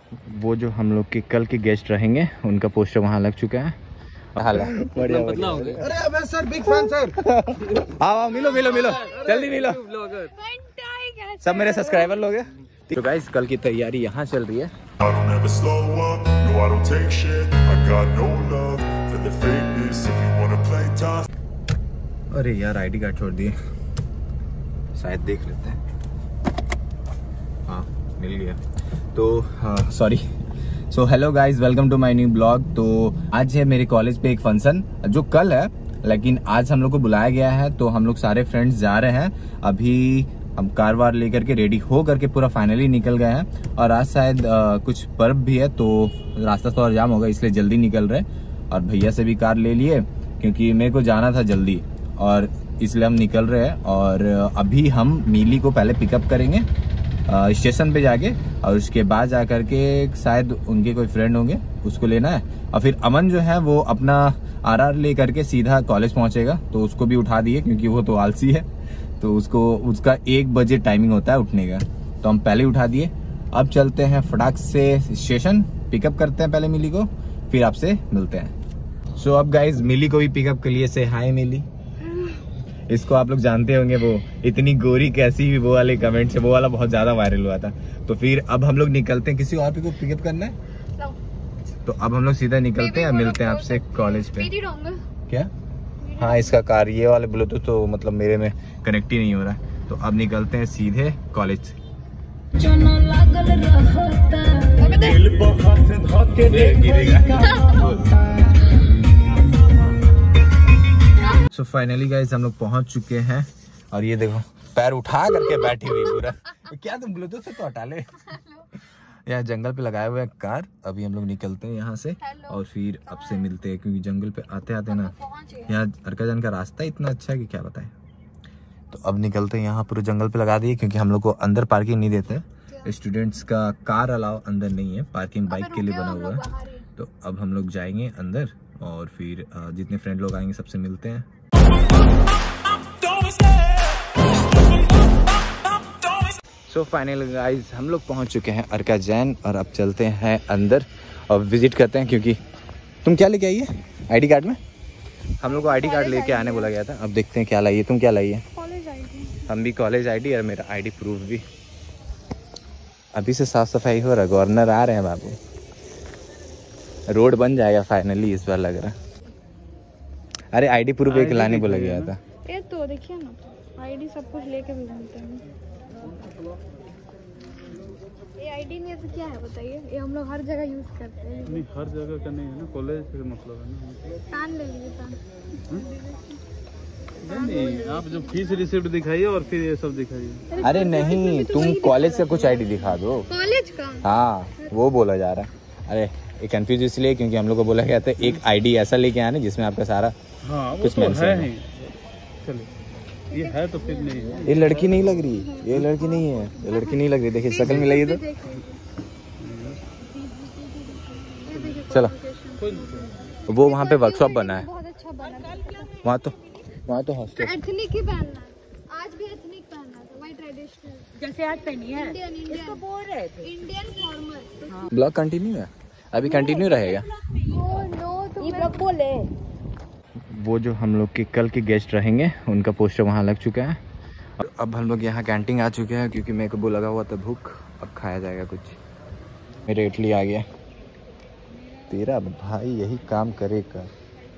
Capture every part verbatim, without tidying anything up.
वो जो हम लोग के कल के गेस्ट रहेंगे उनका पोस्टर वहाँ लग चुका है। बढ़िया बढ़िया। अरे सर बिग फैन सर। आओ आओ मिलो मिलो मिलो जल्दी मिलो। सब मेरे सब्सक्राइबर लोग हैं। तो गाइस कल की तैयारी यहाँ चल रही है। अरे यार आईडी कार्ड छोड़ दिए, शायद देख लेते हैं। हाँ मिल गया। तो हाँ sorry. So hello guys, welcome to my new blog. तो आज है मेरे कॉलेज पे एक फंक्शन जो कल है, लेकिन आज हम लोग को बुलाया गया है। तो हम लोग सारे फ्रेंड्स जा रहे हैं। अभी हम कार वार लेकर के रेडी हो करके पूरा फाइनली निकल गए हैं। और आज शायद आ, कुछ पर्व भी है तो रास्ता थोड़ा जाम होगा, इसलिए जल्दी निकल रहे। और भैया से भी कार ले लिए क्योंकि मेरे को जाना था जल्दी, और इसलिए हम निकल रहे हैं। और अभी हम मिली को पहले पिकअप करेंगे स्टेशन पे जाके, और उसके बाद जा करके शायद उनके कोई फ्रेंड होंगे उसको लेना है। और फिर अमन जो है वो अपना आर आर ले करके सीधा कॉलेज पहुंचेगा, तो उसको भी उठा दिए क्योंकि वो तो आलसी है। तो उसको उसका एक बजे टाइमिंग होता है उठने का, तो हम पहले उठा दिए। अब चलते हैं फटाक से स्टेशन, पिकअप करते हैं पहले मिली को, फिर आपसे मिलते हैं। सो so, अब गाइज मिली को भी पिकअप कर लिए। से हाय मिली। इसको आप लोग जानते होंगे, वो इतनी गोरी कैसी हुई, वो वाले कमेंट से वो वाला बहुत ज्यादा वायरल हुआ था। तो फिर अब हम लोग निकलते हैं। किसी और को पिकअप करना है no. तो अब हम लोग सीधा निकलते हैं, मिलते हैं आपसे कॉलेज पे। क्या? हाँ इसका कार ये वाले ब्लूटूथ तो मतलब मेरे में कनेक्ट ही नहीं हो रहा है। तो अब निकलते हैं सीधे कॉलेज। सो फाइनली गाइस हम लोग पहुंच चुके हैं। और ये देखो पैर उठा करके बैठी हुई पूरा। क्या तुम ब्लूटूथ से तो हटा ले। यहाँ जंगल पे लगाए हुए हैं कार। अभी हम लोग निकलते हैं यहाँ से और फिर अब से मिलते हैं, क्योंकि जंगल पे आते आते ना यहाँ अर्काजान का रास्ता इतना अच्छा है कि क्या बताएं। तो अब निकलते हैं, यहाँ पूरे जंगल पे लगा दिए क्योंकि हम लोग को अंदर पार्किंग नहीं देते। स्टूडेंट्स का कार अलाउ अंदर नहीं है, पार्किंग बाइक के लिए बना हुआ है। तो अब हम लोग जाएंगे अंदर और फिर जितने फ्रेंड लोग आएंगे सबसे मिलते हैं। सो फाइनल गाइज हम लोग पहुंच चुके हैं अर्काजान, और अब चलते हैं अंदर और विजिट करते हैं। क्योंकि तुम क्या लेके आई है आईडी कार्ड में? हम लोग को आईडी कार्ड लेके आने बोला गया था। अब देखते हैं क्या लाई है। तुम क्या लाई है? College ID. हम भी कॉलेज आईडी और मेरा आईडी प्रूफ भी। अभी से साफ सफाई हो रहा है, गवर्नर आ रहे हैं बाबू। रोड बन जाएगा फाइनली इस बार लग रहा। अरे आईडी प्रूफ एक लाने बोला गया था। ये तो देखिए ना, आईडी सब कुछ लेके भी घूमते हैं। ये आईडी नहीं है तो क्या है बताइए? ये हम लोग हर जगह यूज करते हैं। नहीं हर जगह का नहीं है ना, कॉलेज से मतलब है ना। कान ले लीजिए कान। नहीं आप जो फीस रिसिप्ट दिखाइए और फिर ये सब दिखाइए। अरे नहीं तुम कॉलेज का कुछ आईडी दिखा दो। कॉलेज का? हाँ वो बोला जा रहा है। अरे ये कंफ्यूज इसलिए क्योंकि हम लोग को बोला गया था एक आईडी ऐसा लेके आने जिसमें आपका सारा हाँ, कुछ तो मेंशन है। है। ये है तो फिर नहीं है। ये लड़की नहीं लग रही, ये लड़की नहीं है, ये लड़की नहीं लग रही। देखिए शक्ल मिलाइए तो। चलो वो वहाँ पे वर्कशॉप बना है, वहाँ तो वहाँ तो हॉस्टल। एथनिक ही पहनना है। आज भी एथनिक पहनना था, वाइट ट्रेडिशनल जैसे आज पहनी है। इंडियन इंडियन इसको बोल रहे थे इंडियन फॉर्मल। ब्लॉग कंटिन्यू है, अभी कंटिन्यू रहेगा। नो तो ये ब्लॉग बोले। वो जो हम लोग के कल के गेस्ट रहेंगे उनका पोस्टर वहाँ लग चुका है। और अब हम लोग यहाँ कैंटीन आ चुके हैं क्योंकि मेरे को वो लगा हुआ था भूख, अब खाया जाएगा कुछ। मेरे इडली आ गया। तेरा भाई यही काम करेगा।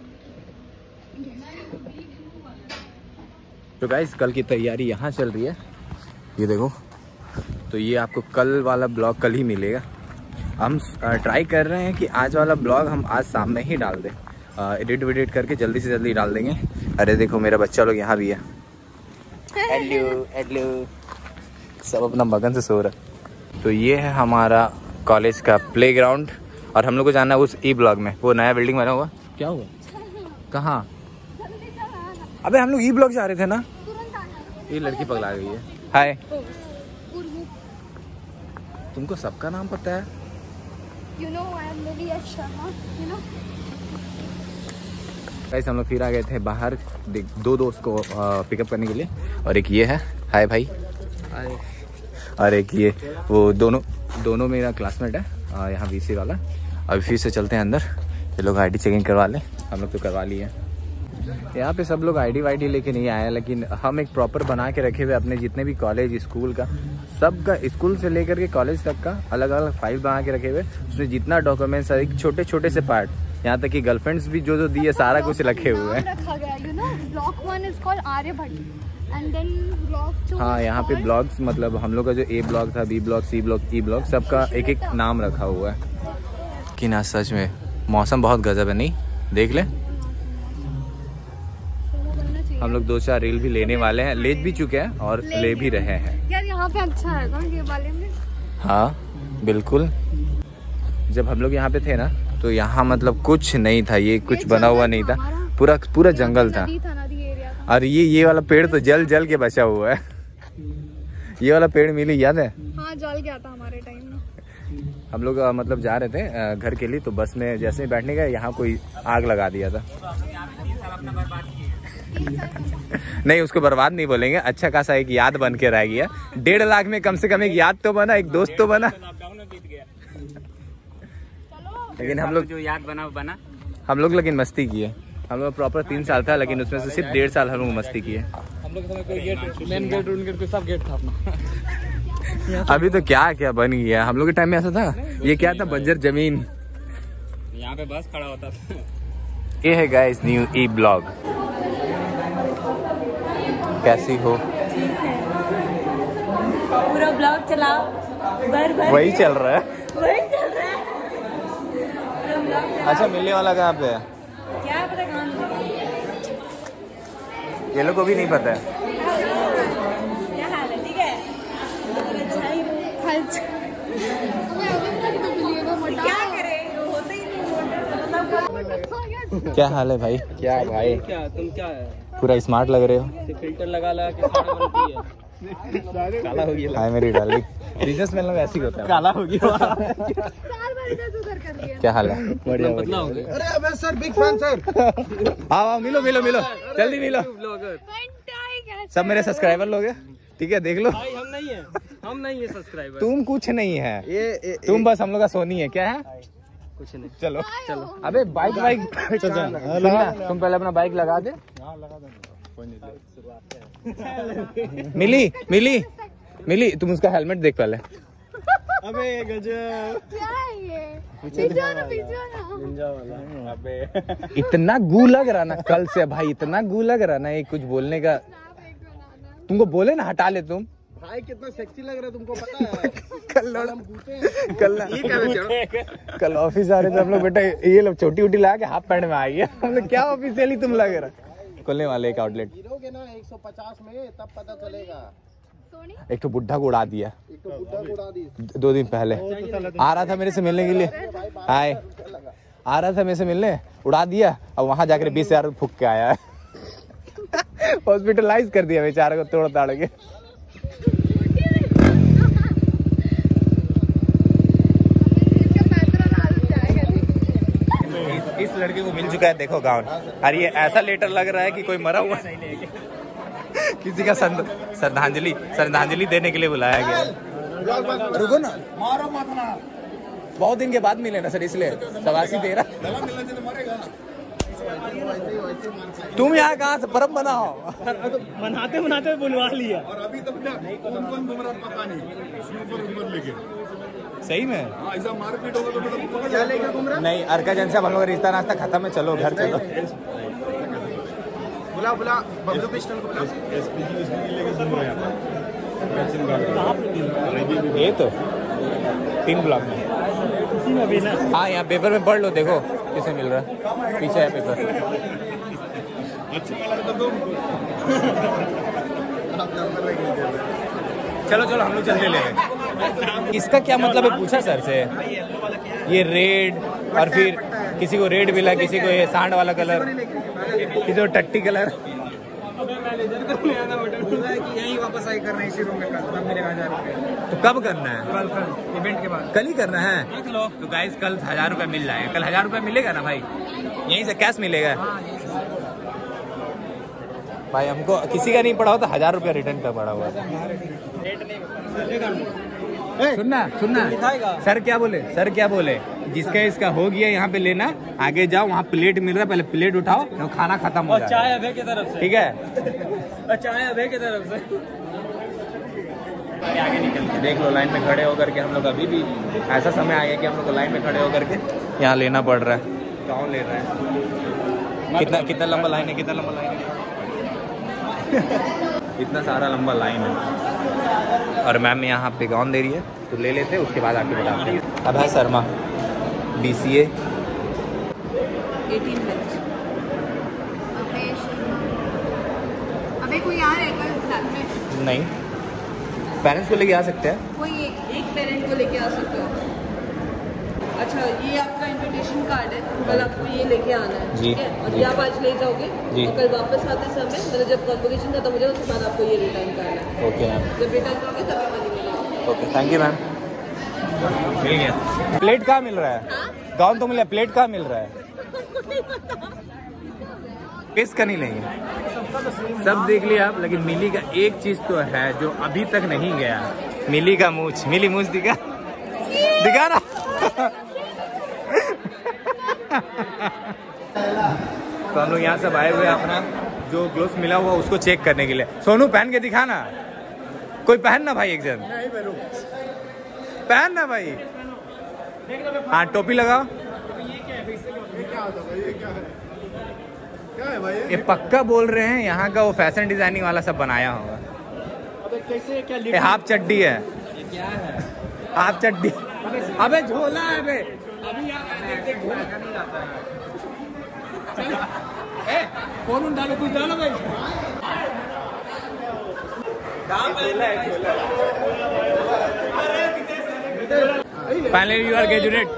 तो गाइस कल की तैयारी यहाँ चल रही है, ये देखो। तो ये आपको कल वाला ब्लॉग कल ही मिलेगा। हम ट्राई कर रहे हैं कि आज वाला ब्लॉग हम आज शाम में ही डाल दें, एडिट विडिट करके जल्दी से जल्दी डाल देंगे। अरे देखो मेरा बच्चा लोग यहाँ भी है। हेलो हेलो सब अपना मगन से सो रहा है। तो ये है हमारा कॉलेज का प्लेग्राउंड, और हम लोग को जाना है उस ई ब्लॉक में, वो नया बिल्डिंग बना हुआ। क्या हुआ? कहाँ? अबे हम लोग ई ब्लॉक जा रहे थे ना। ये लड़की पगला गई है। हाय तुमको सबका नाम पता है? You know, I am Lily Sharma, you know? Guys हम लोग फिर आ गए थे बाहर दो दोस्त को पिकअप करने के लिए, और एक ये है। हाय भाई। हाय। और एक ये वो दोनों दोनों मेरा क्लासमेट है। यहाँ वीसी वाला। अभी फिर से चलते हैं अंदर, ये लोग आईडी चेकिंग करवा लें। हम लोग तो करवा लिए। यहाँ पे सब लोग आईडी वाईडी लेके नहीं आए, लेकिन हम एक प्रॉपर बना के रखे हुए अपने जितने भी कॉलेज स्कूल का, सबका स्कूल से लेकर के कॉलेज तक का अलग अलग फाइल बना के रखे हुए। उसमें जितना डॉक्यूमेंट्स है, छोटे छोटे से पार्ट, यहाँ तक कि गर्लफ्रेंड्स भी जो जो दिए सारा कुछ रखे हुए हैं। हाँ, यहाँ पे ब्लॉग्स मतलब हम लोग का जो ए ब्लॉग था, b blog, c blog, e blog, सबका एक एक नाम रखा हुआ है। कि ना सच में मौसम बहुत गजब है, नहीं देख ले। हम लोग दो चार रील भी लेने वाले हैं, ले भी चुके हैं और ले, ले भी रहे हैं यार। यहाँ पे अच्छा है ना ये वाले में। हाँ बिल्कुल। जब हम लोग यहाँ पे थे ना तो यहाँ मतलब कुछ नहीं था, ये कुछ बना हुआ नहीं था, पूरा पूरा जंगल था। और ये ये वाला पेड़ तो जल जल के बचा हुआ है। ये वाला पेड़ मिली, याद है? हाँ, जल गया था हमारे टाइम में। हम लोग मतलब जा रहे थे घर के लिए, तो बस में जैसे ही बैठने गए यहाँ कोई आग लगा दिया था। नहीं, उसको बर्बाद नहीं बोलेंगे, अच्छा खासा एक याद बन के रह गया। डेढ़ लाख में कम से कम एक याद तो बना, एक दोस्त तो बना। लेकिन हम लोग जो याद बना बना हम लोग लेकिन मस्ती किए। हम लोग प्रॉपर तीन साल था, लेकिन उसमें से सिर्फ डेढ़ साल हम लोग मस्ती किए। हम लोग समय कोई गेट, मेन गेट उनके सब गेट था अपना। अभी तो क्या क्या बन गया, हम लोग के टाइम में ऐसा था। ये क्या था, बंजर जमीन। यहाँ पे बस खड़ा होता था। ये है गाइस न्यू ई ब्लॉग। कैसी हो? पूरा ब्लॉग चलाओ, भर भर वही चल रहा है, वही चल रहा है। अच्छा, मिलने वाला कहाँ पे है? क्या पता कहाँ मिलेगा? ये लोग को भी नहीं पता है। क्या हाल है? ठीक है, अच्छा ही क्या करे, होते ही नहीं। क्या हाल है भाई? क्या भाई, क्या तुम क्या है? पूरा स्मार्ट लग रहे हो। फिल्टर लगा लगा के साड़ी बनती है। काला हो गया। हाय मेरी डार्लिंग, बिजनेसमैन लोग ऐसे ही होता है। काला हो गया। क्या हाल है? बढ़िया बढ़िया। अरे अबे सर, बिग फैन सर। आओ आओ, मिलो मिलो मिलो, जल्दी मिलो। सब मेरे सब्सक्राइबर लोग हैं, ठीक है, देख लो। भाई हम नहीं है, हम नहीं है सब्सक्राइबर। तुम कुछ नहीं है, ये, ये तुम बस हम लोग का सोनी है। क्या है? कुछ नहीं। चलो चलो। अबे बाइक बाइक सुनना, तुम पहले अपना बाइक लगा दे। मिली मिली मिली, तुम उसका हेलमेट देख पहले। अबे गजब, क्या है ये? पीछे आना, पीछे आना। निंजा वाला। अबे इतना गू लग रहा ना कल से भाई, इतना गू लग रहा ना, ये कुछ बोलने का। तुमको बोले ना हटा ले तुम। भाई कितना सेक्सी लग रहा है, तुमको पता है? कल कल कल ऑफिस आ रहे थे हम लोग, बेटा ये लोग छोटी उटी ला के हाफ पैंट में आ गया। हम लोग क्या ऑफिशियली तुम लग रहा। खोलने वाले एक आउटलेट गिरोगे ना एक सौ पचास में, तब पता चलेगा। एक तो बुढ़ा को उड़ा दिया एक तो बुढ़ा को उड़ा दी दो दिन पहले। आ रहा था मेरे से मिलने के लिए, हाय आ रहा था मेरे से मिलने, उड़ा दिया। अब वहां जाकर बीस हजार फूक के आया है। हॉस्पिटलाइज कर दिया बेचारे को, तोड़ ताड़ के। इस लड़के को मिल चुका है, देखो गाउन। और ये ऐसा लेटर लग रहा है कि कोई मरा हुआ किसी का श्रद्धांजलि श्रद्धांजलि देने के लिए बुलाया गया। रुको ना, मारो मत ना, बहुत दिन के बाद मिले ना सर, इसलिए सवासी तेरह। तुम यहाँ कहाँ से परब बनाओ? मनाते मनाते बुलवा लिया। और अभी तक कौन कौन घूम रहा पता नहीं। सही में ऐसा मारपीट होगा तो मतलब क्या लेकर घूम रहा? नहीं, अर्का जन से हम लोग रिश्ता नाश्ता खत्म है, चलो घर चलो। बुला बुला बबलू पिस्टल को बुला। ये तो तीन ब्लॉक में। हाँ, यहाँ पेपर में पढ़ लो, देखो किसे मिल रहा है, पीछे है पेपर। चलो चलो हम लोग जल्दी ले लें। इसका क्या मतलब है पूछा सर से? ये रेड, और फिर किसी को रेड मिला, किसी को ये सांड वाला कलर, किसी को टट्टी कलर। यही वापस आई करना है इसी रूम में, कल मेरे हजार रुपए। तो कब करना है? कल कल इवेंट के बाद कल ही करना है। तो गाइस कल हजार रुपए मिल जाएगा। कल हजार रुपए मिलेगा ना भाई? यहीं से कैश मिलेगा भाई। हमको किसी का नहीं पड़ा हो तो हजार रुपया रिटर्न का पड़ा हुआ है। सुनना सुनना सर क्या बोले सर क्या बोले जिसका इसका हो गया यहाँ पे लेना, आगे जाओ वहाँ प्लेट मिल रहा है, पहले प्लेट उठाओ तो खाना खत्म हो जाएगा। चाय अभय की तरफ से, ठीक है, चाय अभय की तरफ से। आगे निकल के देख लो, लाइन में खड़े होकर के हम लोग अभी भी ऐसा समय आ गया कि हम लोग को लाइन में खड़े होकर के यहाँ लेना पड़ रहा है। कौन ले रहा है? कितना कितना लंबा लाइन है, कितना लंबा लाइन है इतना सारा लंबा लाइन है। और मैम यहाँ पे गाउन दे रही है, तो ले लेते हैं, उसके बाद आके बताते हैं। अब है शर्मा बी सी ए अबे कोई आ रहा है कल साथ में? नहीं, पेरेंट्स को लेके आ सकते हैं। कोई एक एक पेरेंट को लेके आ सकते हो। अच्छा, ये आपका इनविटेशन कार्ड है, कल आपको ये लेके आना है, जी, ठीक है? और जी। ये आप आज ले जाओगे जी। और कल वापस आते समय मतलब जब कॉन्वोकेशन खत्म हो जाए उसके बाद आपको ये रिटर्न करना है। ओके मैम, जब रिटर्न करोगे तभी मनी मिलेगा। Okay, thank you ma'am. मिल गया। प्लेट कहाँ मिल रहा है? गाउन तो मिला, प्लेट कहाँ मिल रहा है? किस का नहीं लेंगे? सब देख लिया आप, लेकिन मिली का एक चीज तो है जो अभी तक नहीं गया, मिली का मूछ। मिली मूछ दिखा दिखा ना तो हम लोग यहाँ सब आए हुए हैं अपना जो ग्लोव्स मिला हुआ उसको चेक करने के लिए। सोनू पहन के दिखाना, कोई पहन ना भाई, एक जन पहन ना भाई। हाँ, टोपी लगाओ। ये पक्का बोल रहे हैं यहाँ का वो फैशन डिजाइनिंग वाला सब बनाया होगा। ये हाफ चड्डी है, हाफ चड्डी। अबे झोला है बे, फोन डालो, कुछ डालो भाई। Finally you are graduate.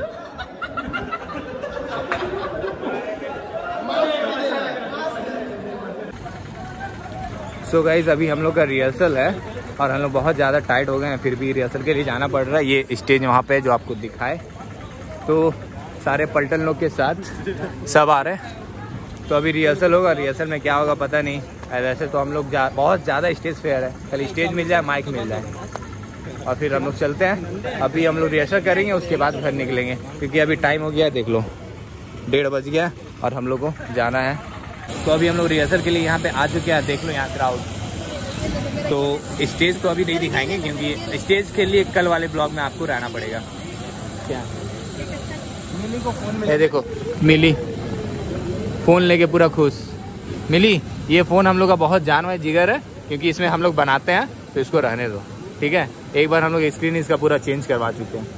So guys अभी हम लोग का रिहर्सल है और हम लोग बहुत ज़्यादा टाइट हो गए हैं, फिर भी रिहर्सल के लिए जाना पड़ रहा है। ये स्टेज वहाँ पे जो आपको दिखाए, तो सारे पलटन लोग के साथ सब आ रहे हैं। तो अभी रिहर्सल होगा, रिहर्सल में क्या होगा पता नहीं। वैसे तो हम लोग जा, बहुत ज़्यादा स्टेज फेयर है, खाली स्टेज मिल जाए, माइक मिल जाए और फिर हम लोग चलते हैं। अभी हम लोग रिहर्सल करेंगे, उसके बाद घर निकलेंगे, क्योंकि अभी टाइम हो गया है, देख लो डेढ़ बज गया और हम लोग को जाना है। तो अभी हम लोग रिहर्सल के लिए यहाँ पे आ चुके हैं, देख लो यहाँ क्राउड। तो स्टेज तो अभी नहीं दिखाएंगे, क्योंकि स्टेज के लिए कल वाले ब्लॉग में आपको रहना पड़ेगा। क्या मिली को फोन में देखो, मिली फ़ोन लेके पूरा खुश। मिली, ये फ़ोन हम लोग का बहुत जान में जिगर है, क्योंकि इसमें हम लोग बनाते हैं, तो इसको रहने दो, ठीक है। एक बार हम लोग स्क्रीन इसका पूरा चेंज करवा चुके हैं।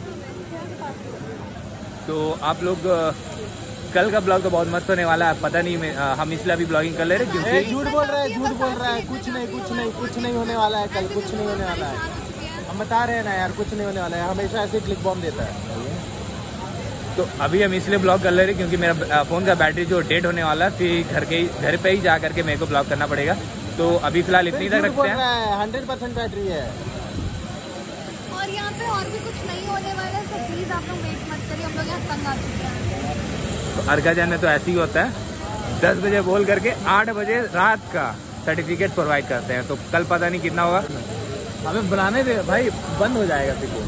तो आप लोग कल का ब्लॉग तो बहुत मस्त होने वाला है, पता नहीं मैं, हम इसलिए अभी ब्लॉगिंग कर ले रहे हैं क्योंकि झूठ बोल रहा है, झूठ बोल रहा है, कुछ नहीं कुछ नहीं कुछ नहीं होने वाला है, कल कुछ नहीं होने वाला है। हम बता रहे हैं ना यार, कुछ नहीं होने वाला है, हमेशा ऐसे क्लिक बॉम्ब देता है। तो अभी हम इसलिए ब्लॉग कर ले रहे हैं क्योंकि मेरा फ़ोन का बैटरी जो डेड होने वाला है, फिर घर के घर पे ही जा करके मेरे को ब्लॉग करना पड़ेगा। तो अभी फिलहाल इतनी तक रखते हैं, हंड्रेड परसेंट बैटरी है। और यहाँ पे और भी कुछ नहीं होने वाला है, तो प्लीज आप लोग वेट मत करिए, हम लोग यहाँ तंग आ चुके हैं। तो अर्काजन में तो ऐसे ही होता है, दस बजे बोल करके आठ बजे रात का सर्टिफिकेट प्रोवाइड करते हैं। तो कल पता नहीं कितना होगा, हमें बनाने दे भाई, बंद हो जाएगा फिर।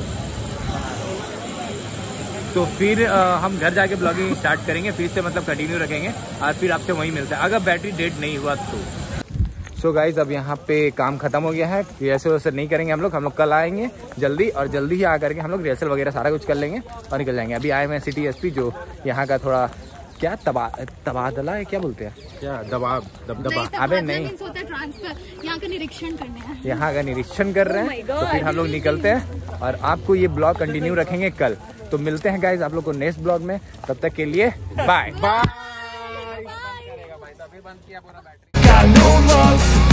तो फिर आ, हम घर जाके ब्लॉगिंग स्टार्ट करेंगे, फिर से मतलब कंटिन्यू रखेंगे और फिर आपसे वहीं मिलता है अगर बैटरी डेड नहीं हुआ तो। सो so गाइज अब यहाँ पे काम खत्म हो गया है, रिहर्सल वैसल नहीं करेंगे हम लोग। हम लोग कल आएंगे जल्दी, और जल्दी ही आ करके हम लोग रिहर्सल वगैरह सारा कुछ कर लेंगे और निकल जाएंगे। अभी आए हुए हैं सिटी एसपी, जो यहाँ का थोड़ा क्या तबा तबादला है, क्या बोलते हैं, क्या दबाव दबदबा? अबे नहीं, ट्रांसफर, यहाँ का निरीक्षण करने हैं, यहाँ का निरीक्षण कर रहे हैं। तो फिर हम लोग निकलते हैं और आपको ये ब्लॉग कंटिन्यू रखेंगे कल। तो मिलते हैं गाइज आप लोग को नेक्स्ट ब्लॉग में, तब तक के लिए bye bye. Got no love